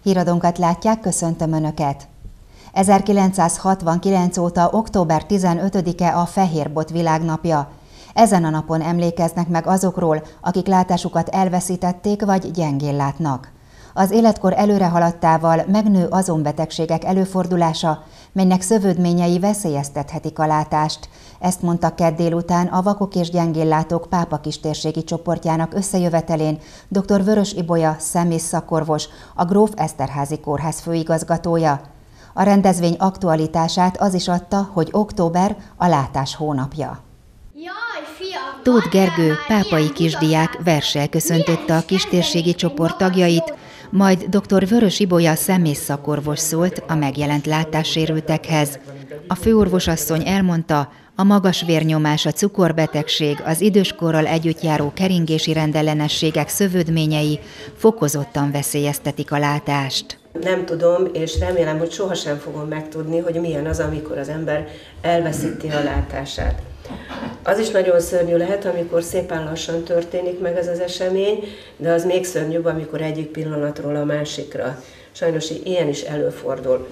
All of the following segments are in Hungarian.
Híradónkat látják, köszöntöm Önöket! 1969 óta október 15-e a Fehér Bot világnapja. Ezen a napon emlékeznek meg azokról, akik látásukat elveszítették vagy gyengén látnak. Az életkor előrehaladtával megnő azon betegségek előfordulása, melynek szövődményei veszélyeztethetik a látást. Ezt mondta kedd délután a Vakok és Gyengéllátók Pápa Kistérségi csoportjának összejövetelén dr. Vörös Ibolya szemész szakorvos, a Gróf Eszterházy Kórház főigazgatója. A rendezvény aktualitását az is adta, hogy október a látás hónapja. Tóth Gergő, pápai kisdiák verssel köszöntötte a kistérségi csoport tagjait, majd dr. Vörös Ibolya szemész szakorvos szólt a megjelent látássérültekhez. A főorvosasszony elmondta, a magas vérnyomás, a cukorbetegség, az időskorral együtt járó keringési rendellenességek szövődményei fokozottan veszélyeztetik a látást. Nem tudom, és remélem, hogy sohasem fogom megtudni, hogy milyen az, amikor az ember elveszíti a látását. Az is nagyon szörnyű lehet, amikor szépen lassan történik meg ez az esemény, de az még szörnyűbb, amikor egyik pillanatról a másikra. Sajnos ilyen is előfordul.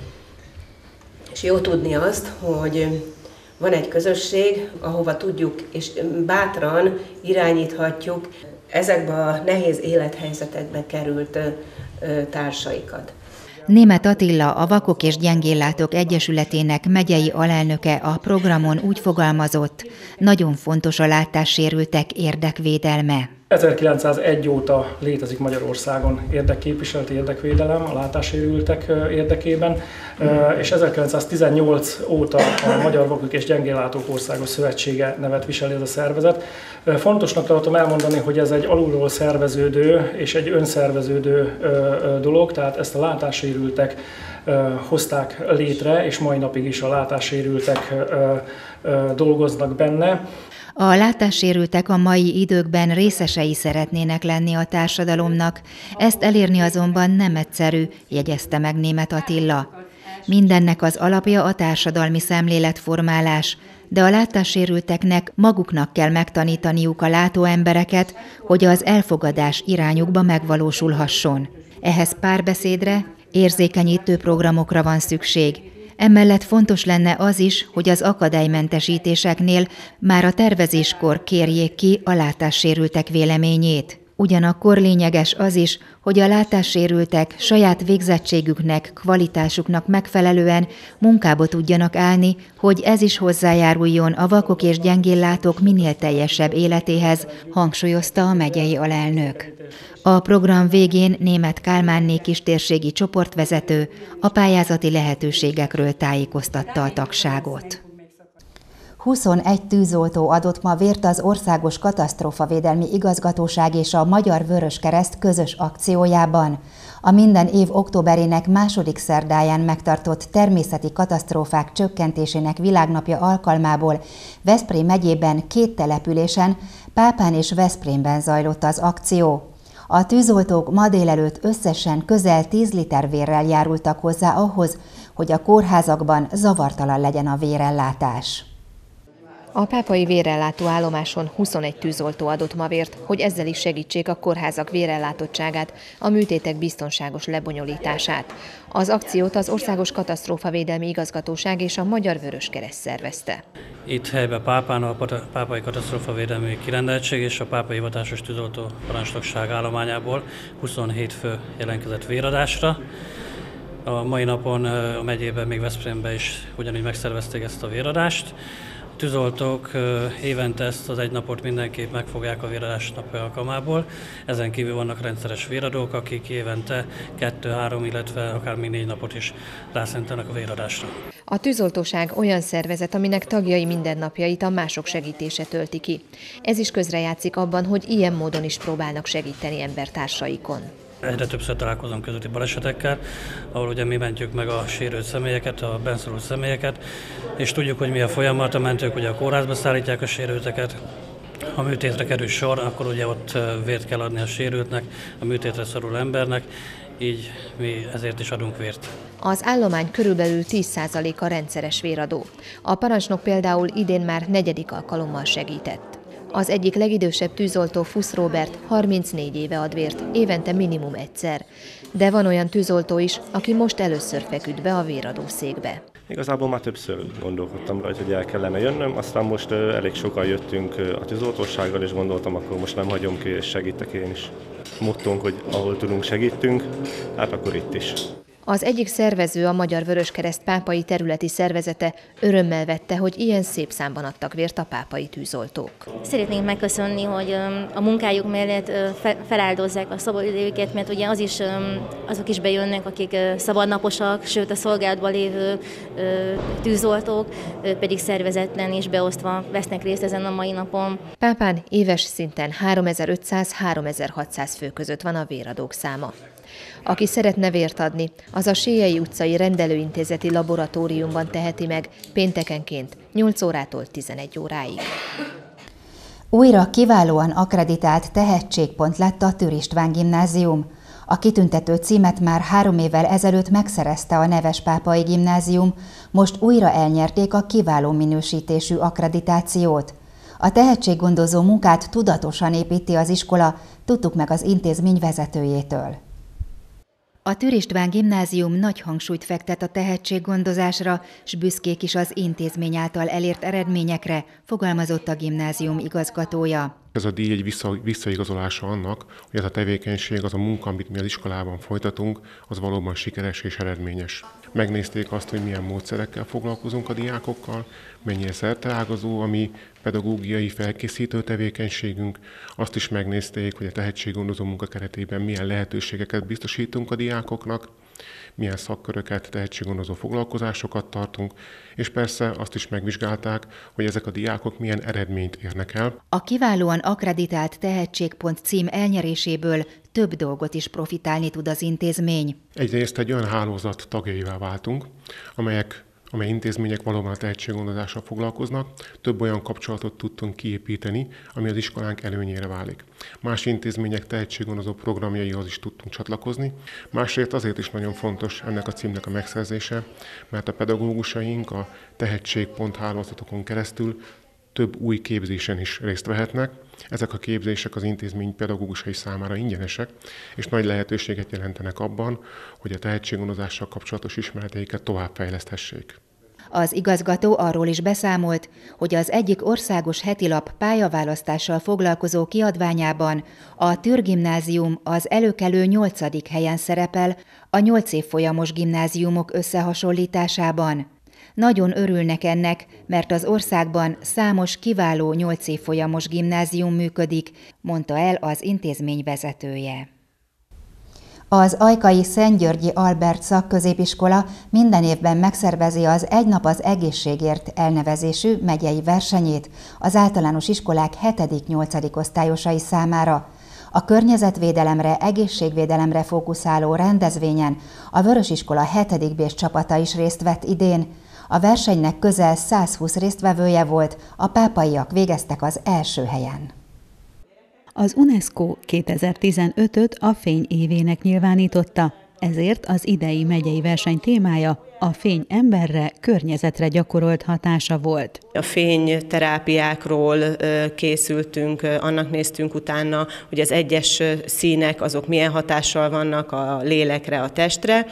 És jó tudni azt, hogy van egy közösség, ahova tudjuk és bátran irányíthatjuk ezekbe a nehéz élethelyzetekbe került társaikat. Németh Attila, a Vakok és Gyengéllátók Egyesületének megyei alelnöke a programon úgy fogalmazott, nagyon fontos a látássérültek érdekvédelme. 1901 óta létezik Magyarországon érdekképviseleti érdekvédelem a látássérültek érdekében, és 1918 óta a Magyar Vakok és Gyengéllátók Országos Szövetsége nevet viseli ez a szervezet. Fontosnak tartom elmondani, hogy ez egy alulról szerveződő és egy önszerveződő dolog, tehát ezt a látássérültek hozták létre, és mai napig is a látássérültek dolgoznak benne. A látássérültek a mai időkben részesei szeretnének lenni a társadalomnak, ezt elérni azonban nem egyszerű, jegyezte meg Németh Attila. Mindennek az alapja a társadalmi szemléletformálás, de a látássérülteknek maguknak kell megtanítaniuk a látó embereket, hogy az elfogadás irányukba megvalósulhasson. Ehhez párbeszédre, érzékenyítő programokra van szükség. Emellett fontos lenne az is, hogy az akadálymentesítéseknél már a tervezéskor kérjék ki a látássérültek véleményét. Ugyanakkor lényeges az is, hogy a látássérültek saját végzettségüknek, kvalitásuknak megfelelően munkába tudjanak állni, hogy ez is hozzájáruljon a vakok és gyengéllátók minél teljesebb életéhez, hangsúlyozta a megyei alelnök. A program végén Németh Kálmánné kistérségi csoportvezető a pályázati lehetőségekről tájékoztatta a tagságot. 21 tűzoltó adott ma vért az Országos Katasztrófavédelmi Igazgatóság és a Magyar Vöröskereszt közös akciójában. A minden év októberének második szerdáján megtartott természeti katasztrófák csökkentésének világnapja alkalmából Veszprém megyében 2 településen, Pápán és Veszprémben zajlott az akció. A tűzoltók ma délelőtt összesen közel 10 liter vérrel járultak hozzá ahhoz, hogy a kórházakban zavartalan legyen a vérellátás. A pápai vérellátó állomáson 21 tűzoltó adott ma vért, hogy ezzel is segítsék a kórházak vérellátottságát, a műtétek biztonságos lebonyolítását. Az akciót az Országos Katasztrófavédelmi Igazgatóság és a Magyar Vöröskereszt szervezte. Itt helyben Pápán a Pápai Katasztrófavédelmi Kirendeltség és a Pápai Hivatásos Tűzoltó Parancsnokság állományából 27 fő jelentkezett véradásra. A mai napon a megyében, még Veszprémben is ugyanígy megszervezték ezt a véradást. A tűzoltók évente ezt az egy napot mindenképp megfogják a véradás napja alkalmából. Ezen kívül vannak rendszeres véradók, akik évente 2-3, illetve akár még 4 napot is rászentelnek a véradásra. A tűzoltóság olyan szervezet, aminek tagjai mindennapjait a mások segítése tölti ki. Ez is közrejátszik abban, hogy ilyen módon is próbálnak segíteni embertársaikon. Egyre többször találkozom közúti balesetekkel, ahol ugye mi mentjük meg a sérült személyeket, a benszorult személyeket, és tudjuk, hogy mi a folyamat, a mentők ugye a kórházba szállítják a sérülteket. Ha műtétre kerül sor, akkor ugye ott vért kell adni a sérültnek, a műtétre szoruló embernek, így mi ezért is adunk vért. Az állomány körülbelül 10%-a rendszeres véradó. A parancsnok például idén már 4. alkalommal segített. Az egyik legidősebb tűzoltó, Fusz Róbert 34 éve ad vért, évente minimum egyszer. De van olyan tűzoltó is, aki most először feküdt be a véradószékbe. Igazából már többször gondolkodtam rajta, hogy el kellene jönnöm, aztán most elég sokan jöttünk a tűzoltósággal, és gondoltam, akkor most nem hagyom ki, és segítek én is. Mottónk, hogy ahol tudunk, segítünk, hát akkor itt is. Az egyik szervező, a Magyar Vöröskereszt pápai területi szervezete örömmel vette, hogy ilyen szép számban adtak vért a pápai tűzoltók. Szeretnénk megköszönni, hogy a munkájuk mellett feláldozzák a szabadidejüket, mert ugye azok is bejönnek, akik szabadnaposak, sőt a szolgálatban lévő tűzoltók pedig szervezetlen és beosztva vesznek részt ezen a mai napon. Pápán éves szinten 3500-3600 fő között van a véradók száma. Aki szeretne vért adni, az a Séjei utcai rendelőintézeti laboratóriumban teheti meg péntekenként 8 órától 11 óráig. Újra kiválóan akkreditált tehetségpont lett a Tür István Gimnázium. A kitüntető címet már 3 évvel ezelőtt megszerezte a neves pápai gimnázium, most újra elnyerték a kiváló minősítésű akkreditációt. A tehetséggondozó munkát tudatosan építi az iskola, tudtuk meg az intézmény vezetőjétől. A Tür István Gimnázium nagy hangsúlyt fektet a tehetséggondozásra, s büszkék is az intézmény által elért eredményekre, fogalmazott a gimnázium igazgatója. Ez a díj egy visszaigazolása annak, hogy ez a tevékenység, az a munka, amit mi az iskolában folytatunk, az valóban sikeres és eredményes. Megnézték azt, hogy milyen módszerekkel foglalkozunk a diákokkal, mennyire szerteágazó a mi pedagógiai felkészítő tevékenységünk. Azt is megnézték, hogy a tehetséggondozó munka keretében milyen lehetőségeket biztosítunk a diákoknak, milyen szakköröket, tehetséggondozó foglalkozásokat tartunk, és persze azt is megvizsgálták, hogy ezek a diákok milyen eredményt érnek el. A kiválóan akkreditált tehetségpont cím elnyeréséből több dolgot is profitálni tud az intézmény. Egyrészt egy olyan hálózat tagjaivá váltunk, amely intézmények valóban a tehetséggondozással foglalkoznak, több olyan kapcsolatot tudtunk kiépíteni, ami az iskolánk előnyére válik. Más intézmények tehetséggondozó programjaihoz is tudtunk csatlakozni. Másrészt azért is nagyon fontos ennek a címnek a megszerzése, mert a pedagógusaink a tehetségpont hálózatokon keresztül több új képzésen is részt vehetnek. Ezek a képzések az intézmény pedagógusai számára ingyenesek, és nagy lehetőséget jelentenek abban, hogy a tehetséggondozással kapcsolatos ismereteiket továbbfejleszthessék. Az igazgató arról is beszámolt, hogy az egyik országos hetilap pályaválasztással foglalkozó kiadványában a Tür Gimnázium az előkelő 8. helyen szerepel a 8 évfolyamos gimnáziumok összehasonlításában. Nagyon örülnek ennek, mert az országban számos kiváló 8 évfolyamos gimnázium működik, mondta el az intézmény vezetője. Az ajkai Szentgyörgyi Albert szakközépiskola minden évben megszervezi az Egy nap az egészségért elnevezésű megyei versenyét az általános iskolák 7.-8. osztályosai számára. A környezetvédelemre, egészségvédelemre fókuszáló rendezvényen a Vörösiskola 7. B-s csapata is részt vett idén. A versenynek közel 120 résztvevője volt, a pápaiak végeztek az első helyen. Az UNESCO 2015-öt a fény évének nyilvánította, ezért az idei megyei verseny témája a fény emberre, környezetre gyakorolt hatása volt. A fényterápiákról készültünk, annak néztünk utána, hogy az egyes színek azok milyen hatással vannak a lélekre, a testre.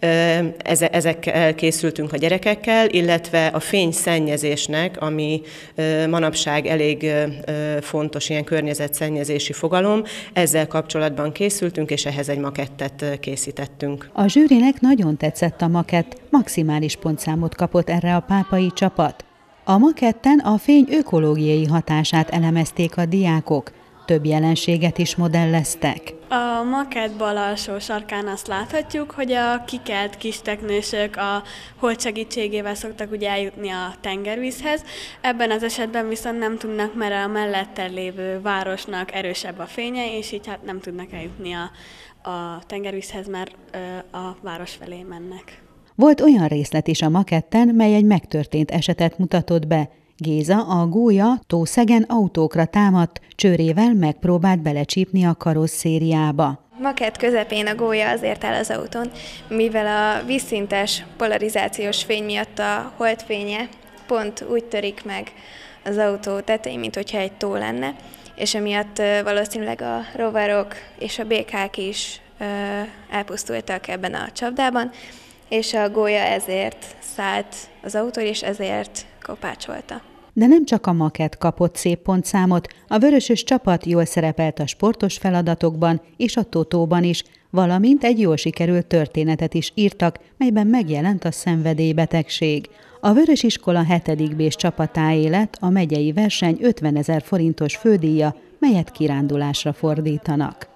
Ezekkel készültünk a gyerekekkel, illetve a fényszennyezésnek, ami manapság elég fontos ilyen környezetszennyezési fogalom, ezzel kapcsolatban készültünk, és ehhez egy makettet készítettünk. A zsűrinek nagyon tetszett a makett, maximális pontszámot kapott erre a pápai csapat. A maketten a fény ökológiai hatását elemezték a diákok, több jelenséget is modelleztek. A makett bal alsó sarkán azt láthatjuk, hogy a kikelt kisteknősök a hold segítségével szoktak ugye eljutni a tengervízhez. Ebben az esetben viszont nem tudnak, mert a mellette lévő városnak erősebb a fénye, és így hát nem tudnak eljutni a tengervízhez, mert a város felé mennek. Volt olyan részlet is a maketten, mely egy megtörtént esetet mutatott be. Géza, a gólya Tószegen autókra támadt, csőrével megpróbált belecsípni a karosszériába. Makett közepén a gólya azért áll az autón, mivel a vízszintes polarizációs fény miatt a holdfénye pont úgy törik meg az autó tetején, mint hogyha egy tó lenne, és emiatt valószínűleg a rovarok és a békák is elpusztultak ebben a csapdában, és a gólya ezért szállt az autó, és ezért kopácsolta. De nem csak a makett kapott szép pontszámot, a vörösös csapat jól szerepelt a sportos feladatokban és a totóban is, valamint egy jól sikerült történetet is írtak, melyben megjelent a szenvedélybetegség. A Vörös Iskola 7. B-s csapatáé lett a megyei verseny 50 000 forintos fődíja, melyet kirándulásra fordítanak.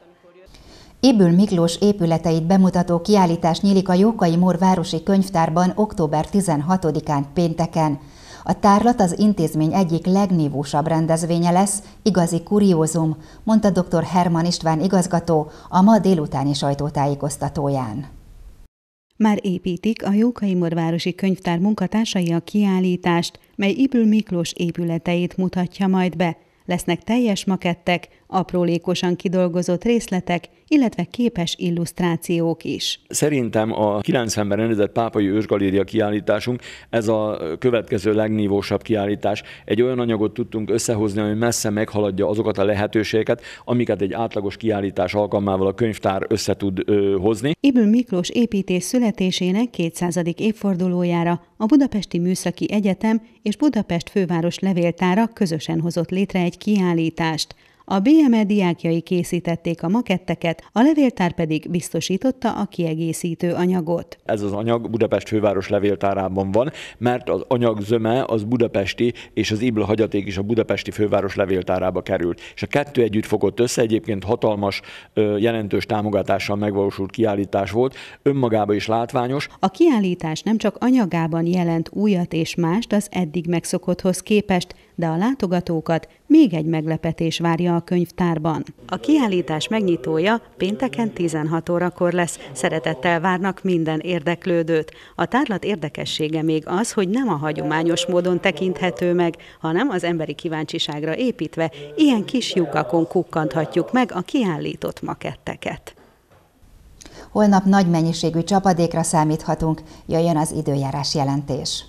Ybül Miklós épületeit bemutató kiállítás nyílik a Jókai-Mór városi könyvtárban október 16-án pénteken. A tárlat az intézmény egyik legnívósabb rendezvénye lesz, igazi kuriózum, mondta dr. Herman István igazgató a ma délutáni sajtótájékoztatóján. Már építik a Jókai-Mór városi könyvtár munkatársai a kiállítást, mely Ybül Miklós épületeit mutatja majd be. Lesznek teljes makettek, aprólékosan kidolgozott részletek, illetve képes illusztrációk is. Szerintem a 90-ben rendezett Pápai Ősgaléria kiállításunk, ez a következő legnívósabb kiállítás. Egy olyan anyagot tudtunk összehozni, ami messze meghaladja azokat a lehetőségeket, amiket egy átlagos kiállítás alkalmával a könyvtár össze tud hozni. Ybül Miklós építész születésének 200. évfordulójára a Budapesti Műszaki Egyetem és Budapest Főváros Levéltára közösen hozott létre egy kiállítást. A BME diákjai készítették a maketteket, a levéltár pedig biztosította a kiegészítő anyagot. Ez az anyag Budapest Főváros Levéltárában van, mert az anyag zöme az budapesti, és az Ybül hagyaték is a Budapesti Főváros Levéltárába került. És a kettő együtt fogott össze, egyébként hatalmas, jelentős támogatással megvalósult kiállítás volt, önmagában is látványos. A kiállítás nem csak anyagában jelent újat és mást az eddig megszokotthoz képest, de a látogatókat még egy meglepetés várja a könyvtárban. A kiállítás megnyitója pénteken 16 órakor lesz. Szeretettel várnak minden érdeklődőt. A tárlat érdekessége még az, hogy nem a hagyományos módon tekinthető meg, hanem az emberi kíváncsiságra építve ilyen kis lyukakon kukkanthatjuk meg a kiállított maketteket. Holnap nagy mennyiségű csapadékra számíthatunk, jöjjön az időjárás jelentés.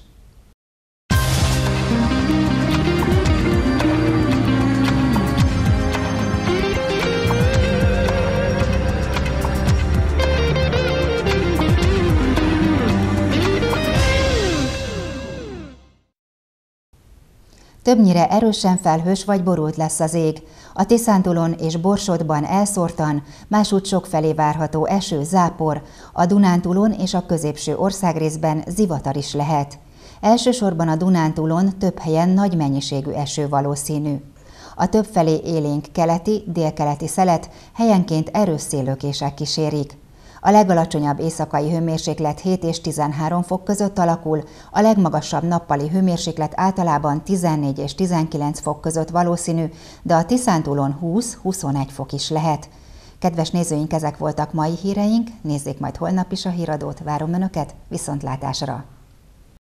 Többnyire erősen felhős vagy borult lesz az ég. A Tiszántúlon és Borsodban elszórtan, másút sokfelé várható eső, zápor, a Dunántúlon és a középső országrészben zivatar is lehet. Elsősorban a Dunántúlon több helyen nagy mennyiségű eső valószínű. A többfelé élénk keleti, délkeleti szelet helyenként erős széllökések kísérik. A legalacsonyabb éjszakai hőmérséklet 7 és 13 fok között alakul, a legmagasabb nappali hőmérséklet általában 14 és 19 fok között valószínű, de a Tiszántúlon 20-21 fok is lehet. Kedves nézőink, ezek voltak mai híreink, nézzék majd holnap is a híradót, várom Önöket, viszontlátásra!